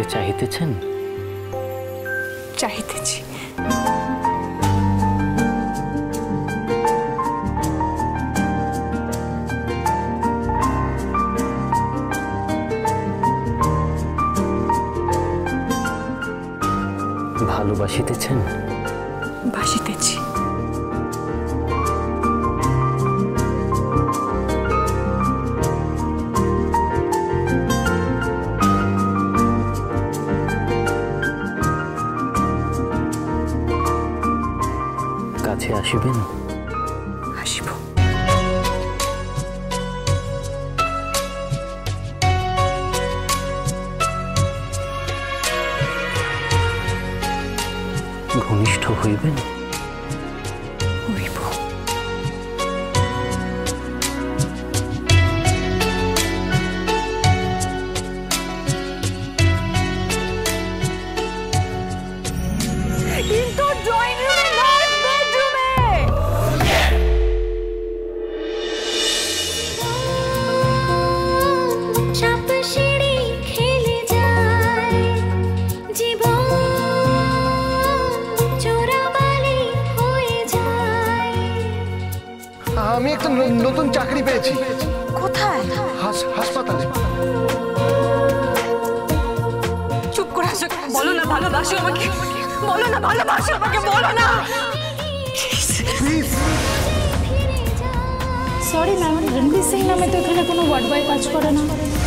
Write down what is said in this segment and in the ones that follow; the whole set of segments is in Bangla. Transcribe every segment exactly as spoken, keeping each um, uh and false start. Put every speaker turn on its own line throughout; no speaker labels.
আমারে চাহিতেছেন?
চাহিতেছি।
ভালোবাসিতেছেন?
বাসিতেছি।
কাছে আসিবেন?
আসিব।
ঘনিষ্ঠ হইবেন?
হইব। কিন্তু ড্রয়িং রুমে নয়, বেডরুমে।
চাপ সিঁড়ি খেলে যায় জীবন, চোরাবালি হয়ে যায়।
আমি একটা নতুন চাকরি পেয়েছি।
কোথায়?
হাসপাতালে।
চুপ করে আছো। বলো না ভালোবাসো আমাকে, বলো না ভালোবাসো আমাকে, বলো না
please.
Sorry ma'am, Ranbir Singh নামে তো এখানে কোনো ওয়ার্ড বয় কাজ করে না।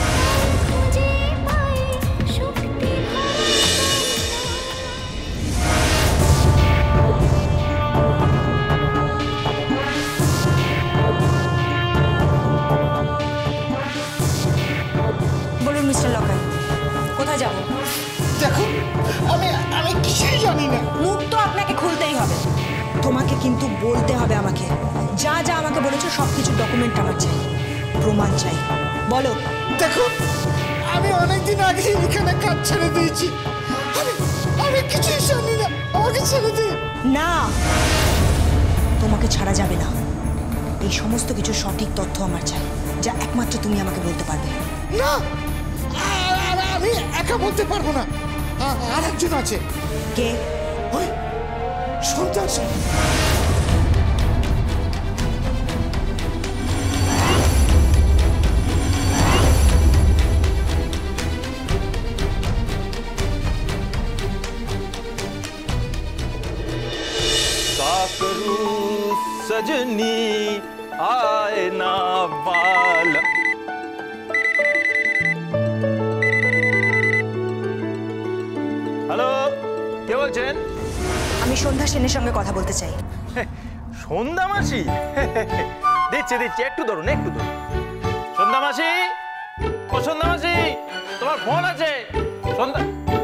বলুন মিস্টার লকার, কোথায় যাবো?
দেখো, আমি আমি কিছুই জানি না।
মুখ তো আপনাকে খুলতেই হবে। তোমাকে কিন্তু বলতে হবে আমাকে, যা যা আমাকে বলেছো সব কিছু ডকুমেন্ট আমার চাই, প্রমাণ চাই। বলো।
দেখো, আমি অনেকদিন আগে এখানে কাজ ছেড়ে দিয়েছি। আমি আমি কিছুই জানি না, আমাকে ছেড়ে দিন।
না, তোমাকে ছাড়া যাবে না। এই সমস্ত কিছু সঠিক তথ্য আমার চাই, যা একমাত্র তুমি আমাকে বলতে পারবে।
না, আমি একা বলতে পারবো না, আর একজন আছে।
কে?
ওই সন্তান।
काकरू सजनी आए ना बाल। হ্যালো, কে বলছেন?
আমি সন্ধ্যা সেনের সঙ্গে কথা বলতে চাই।
সন্ধ্যা মাসি? দিচ্ছি দিচ্ছি, একটু ধরুন একটু ধরুন। সন্ধ্যা মাসি, ও সন্ধ্যা মাসি, তোমার ফোন আছে। সন্ধ্যা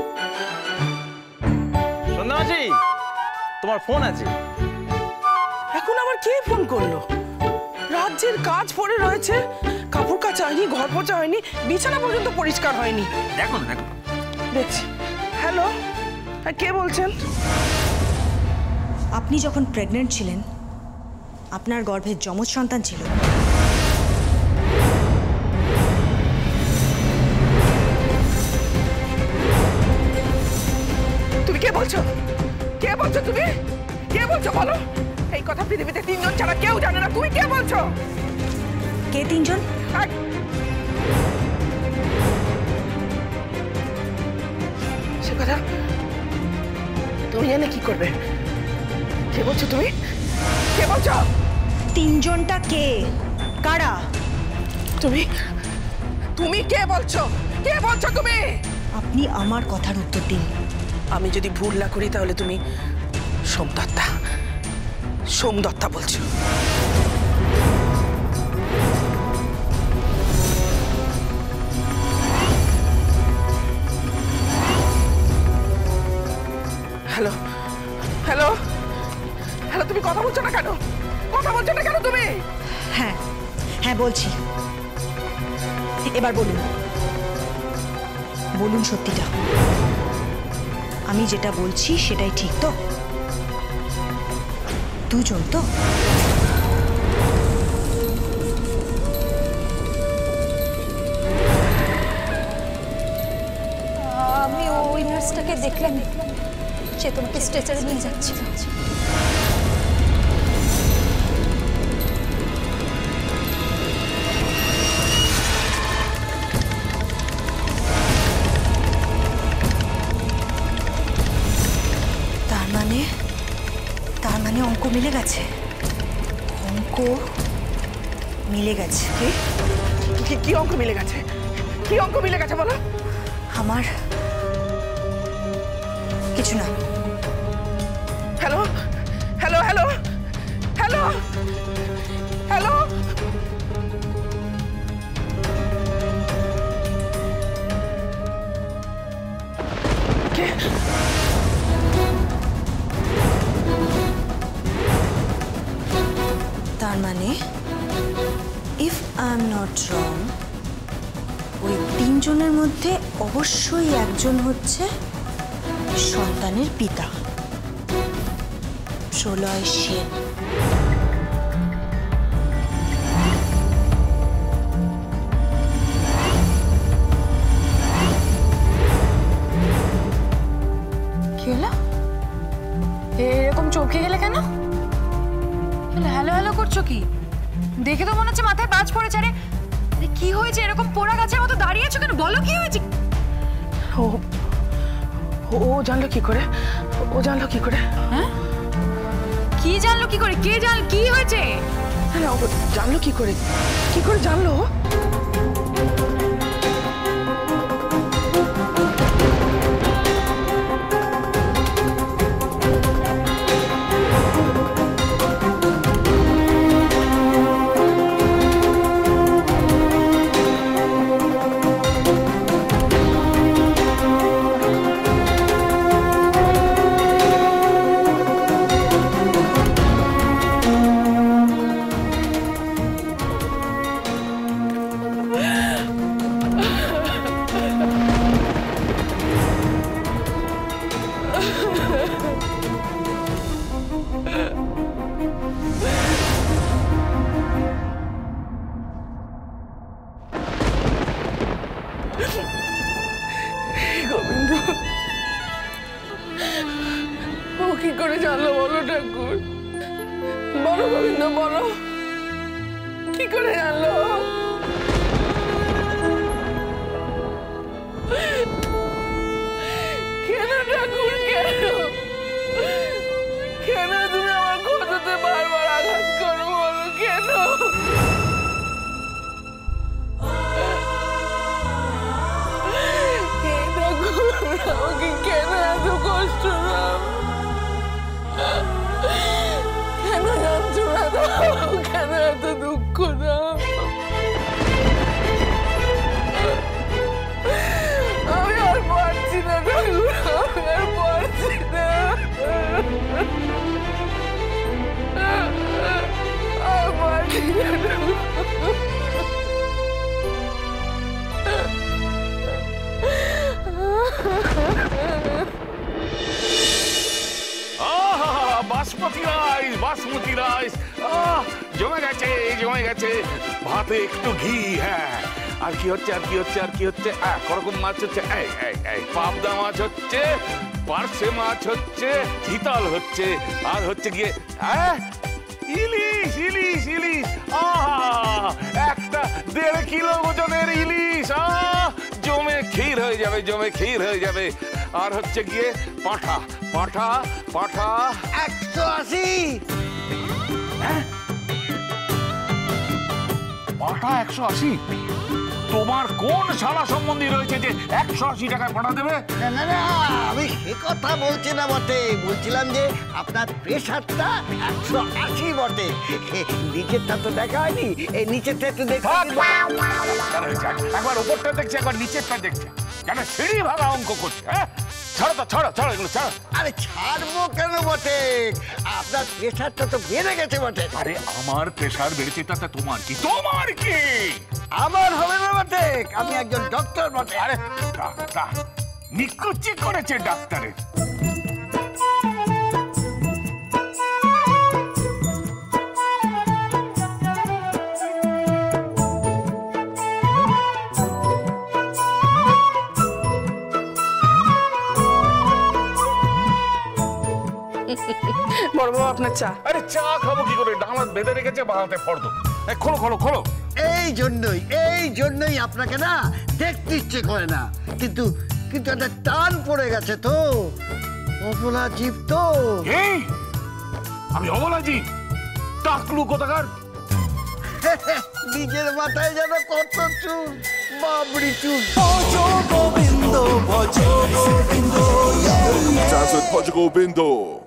সন্ধ্যা মাসি, তোমার ফোন আছে।
এখন আবার কে ফোন করলো? রাজ্যের কাজ পড়ে রয়েছে, কাপড় কাচা হয়নি, ঘর পোছা হয়নি, বিছানা পর্যন্ত পরিষ্কার হয়নি।
দেখো না, দেখো।
দেখছি। হ্যালো, হ্যাঁ কে বলছেন?
আপনি যখন প্রেগনেন্ট ছিলেন, আপনার গর্ভে যমজ সন্তান ছিল।
তুমি কে বলছো? কে বলছো তুমি? কে বলছো বলো? এই কথা পৃথিবীতে তিনজন ছাড়া কেউ জানে না। তুমি কে বলছো?
কে তিনজন?
সে কথা তুমি জানে কি করবে? কে বলছো তুমি? কে বলছো?
তিনজনটা কে? কারা?
তুমি তুমি কে বলছো? কে বলছো তুমি?
আপনি আমার কথার উত্তর দিন।
আমি যদি ভুল না করি তাহলে তুমি সোমদত্তা সোমদত্তা বলছো। হ্যালো হ্যালো হ্যালো, তুমি কথা বলছো না কেন? কথা বলছো না কেন তুমি?
হ্যাঁ হ্যাঁ বলছি। এবার বলুন, বলুন সত্যিটা। আমি যেটা বলছি সেটাই ঠিক তো? দুজন তো? আমি
তোমাকে স্ট্রেচারে নিয়ে যাচ্ছিল।
তার মানে তার মানে অঙ্ক মিলে গেছে, অঙ্ক মিলে গেছে।
কি কি অঙ্ক মিলে গেছে? কি অঙ্ক মিলে গেছে বলো?
আমার কিছু না।
Hello hello hello hello hello কে?
তার মানে if I am not wrong, ওই তিনজনের মধ্যে অবশ্যই একজন হচ্ছে সন্তানের পিতা, প্রলয় সেন।
কি হলো? এরকম চমকে গেলে কেন? হ্যালো হ্যালো করছো কি? দেখে তো মনে হচ্ছে মাথায় বাজ পড়েছে। আরে কি হয়েছে? এরকম পোড়া গাছের মতো দাঁড়িয়ে আছো কেন? বলো কি হয়েছে?
ও ও জানলো কি করে? ও জানলো কি করে?
হ্যাঁ, কি জানলো কি করে? কে জান কি হয়েছে?
হ্যাঁ, ও জানলো কি করে? কি করে জানলো? গোবিন্দ, ও কি করে জানলো বলো ঠাকুর? বলো গোবিন্দ, বলো কি করে জানলো? কেন ঠাকুর, কেন কেন তুমি আমার কথাতে বারবার আঘাত করো? বলো কেন? আমাকে কেন এত কষ্ট দাও? কেন যন্ত্রণা দাও? কেন এত দুঃখ দাও? আমি আর পারছি না ঠাকুর, আমি আর পারছি না, আর পারছি না ঠাকুর।
বাসমতি রাইস, বাসমতি রাইস জমে গেছে, জমে গেছে। ভাতে একটু ঘি, হ্যাঁ। আর কি হচ্ছে, আর কি হচ্ছে, আর কি হচ্ছে? করকম মাছ হচ্ছে, এই এই এই পাবদা মাছ হচ্ছে, পার্শে মাছ হচ্ছে, চিতল হচ্ছে, আর হচ্ছে গিয়ে হ্যাঁ ইলিশ, ইলিশ, ইলিশ। আহ একটা দেড় কিলো ওজনের ইলিশ। আহ জমে ক্ষীর হয়ে যাবে, জমে ক্ষীর হয়ে যাবে। আর হচ্ছে গিয়ে পাঁঠা, পাঁঠা, পাঁঠা
একশো আশি।
হ্যাঁ, পাঁঠা একশো আশি? তোমার কোন শালা সম্বন্ধী রয়েছে যে একশো আশি টাকায় পাঠা দেবে?
না না না, আমি সে কথা বলছি না বটে, বলছিলাম যে আপনার প্রেশারটা একশো আশি বটে। নিচেরটা তো দেখা হয়নি, এই নিচেরটা একটু দেখা।
একবার উপরটা দেখছি, একবার নিচেরটা দেখছি, কেন সিঁড়ি ভাঙা অঙ্ক করছে। হ্যাঁ, ছাড়ো তো, ছাড়ো ছাড়ো এগুলো ছাড়ো।
আরে ছাড়বো কেন বটে, আপনার প্রেশারটা তো বেড়ে গেছে বটে।
আরে আমার প্রেশার বেড়েছে তাতে তোমার কি? তোমার কি?
আমার হবে না বটে, আমি একজন ডক্টর বটে।
আরে ডাক্তার নিকুচি করেছে ডাক্তারের।
আপনার চা।
আরে চা খাবো কি করে, ডান হাত বেঁধে রেখেছে বাঁ হাতে ফর্দ। এই খোলো খোলো খোলো।
এই জন্যই এই জন্যই আপনাকে না দেখতে ইচ্ছে করে না, কিন্তু কিন্তু একটা টান পড়ে গেছে তো, অবলা জীব তো।
এই আমি অবলা জীব? টাকলু কোথাকার।
নিজের মাথায় যেন কত চুল, বাবরি চুল।
Dance with Portugal Bindo.